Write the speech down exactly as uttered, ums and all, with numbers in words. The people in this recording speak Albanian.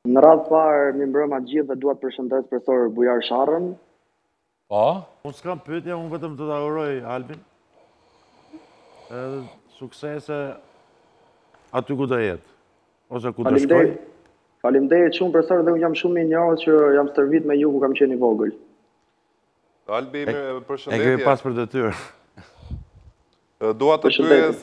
Në radhë parë, mi mbrëma gjithë dhe duat përshëndes profesor Bujar Sharrën. Po? Unë s'kam pyetje, unë vetëm të ta uroj Albin. Edhe suksese aty ku do jetë. Ose ku do shkoj. Faleminderit shumë profesor, dhe unë jam shumë i njohur që jam stërvit me ju ku kam qenë i vogël. Albi, E përshëndetje. ke pas për detyrë. Dua të pyes